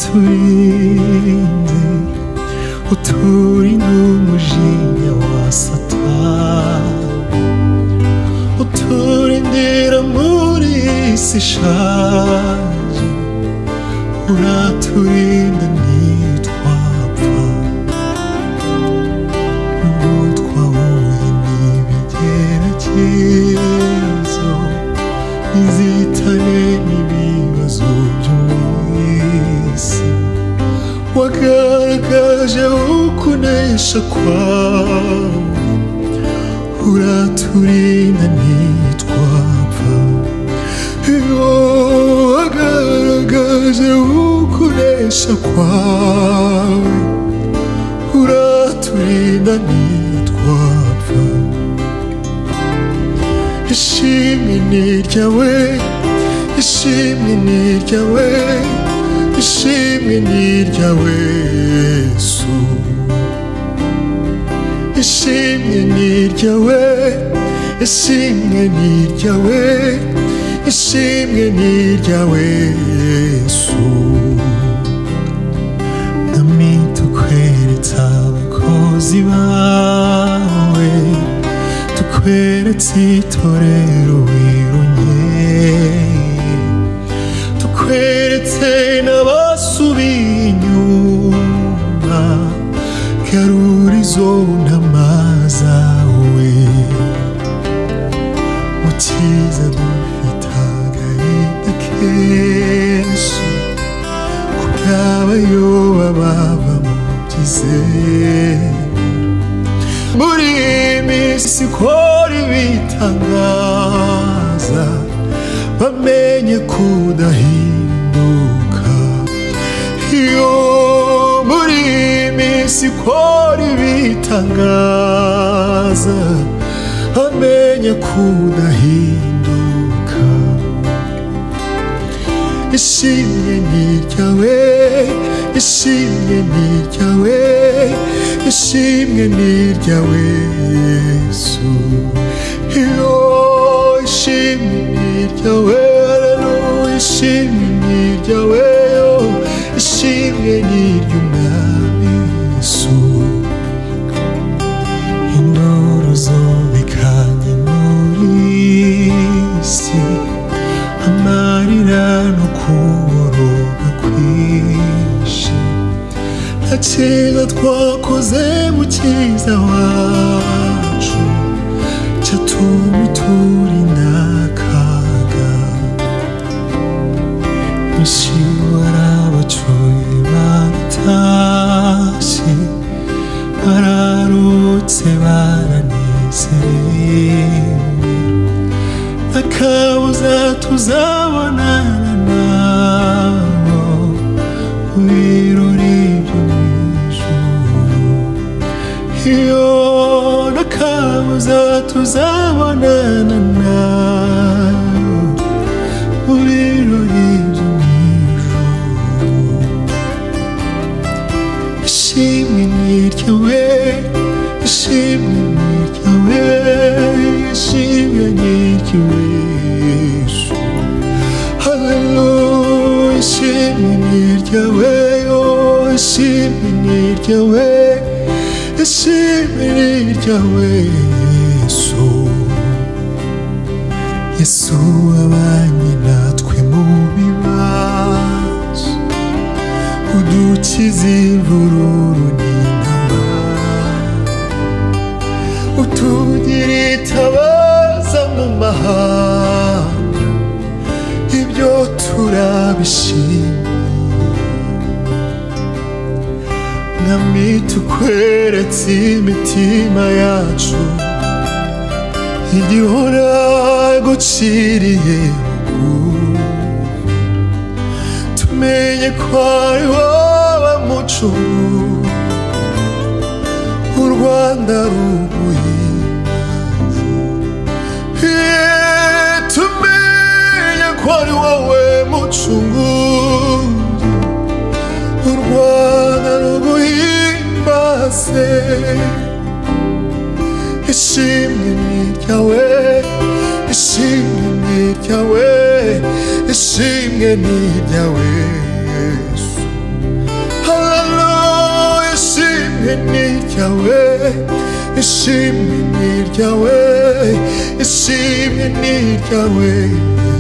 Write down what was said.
waraturinze uturind'umujinya wa satani, uturindira muriy'Isi ishaje, uraturinda ntitwapfa, nubwo twahuye n'ibigeragezo, inzitane n'ibibazo byomw'Isi, wagaragaje ukunesha kwawe, uraturinda ntitwapfa. Wagaragaje ukunesha kwawe, uraturinda ntitwapfa. Ishimwe ni iryawe, ishimwe ni iryawe, ishimwe ni iryawe Yesu, ishimwe ni iryawe, ishimwe ni iryawe, ishimwe ni iryawe Yesu. Nami tukweretse abakozi bawe, tukwerets'itorero wironyeye, tukweretse n'abasubiye inyuma, garur'izo ntama zawe. Mukiza dufit'agahinda kenshi, kubw'abayoba bava mu byizere, muriy'iminsi ikora ibitangaza, bamenye kudahinduka. Iyo muriy'iminsi ikora ibitangaza, bamenye kudahinduka. Ishimwe ni iryawe, ishimwe ni iryawe, ishimwe ni iryawe Yesu. Iyo ishimwe ni iryawe, haleluya, ishimwe ni iryawe, ishimwe ni iry'umwami Yesu. Induru zumvikanye muriy'Isi, amarira no kuboroga kwinshi, nta cyiza twakoze mukiza wacu cyatumye turinda akaga. Benshi warabacoye baratashye, bararutse baranezerewe, akabuza tuzabonana nabo mu birori byo mw'ijuru. Iyo n'akabuza tuzabonana nabo mu birori byo mw'ijuru. Ishimwe ni iryawe, ishimwe ni iryawe, ishimwe ni iryawe Yesu. Haleluya, ishimwe ni iryawe, ishimwe ni iryawe, ishimwe ni iryawe Yesu. Yesu wabanye natwe mu bibazo, udukiza imvururu n'intama, utugira itabaza mu mahanga, ibyo turabishimye. Nami tukweretse imitima yacu, igihora guciriye bugufi, tumenye ko ari wowe mucunguzi, u Rwanda ruguhimbaza. Tumenye ko ari wowe mucunguzi, u Rwanda ruguhimbaze. Ishimwe ni iryawe, ishimwe ni iryawe, ishimwe ni iryawe Yesu. iryawe, ishimwe ni iryawe, ishimwe ni iryawe.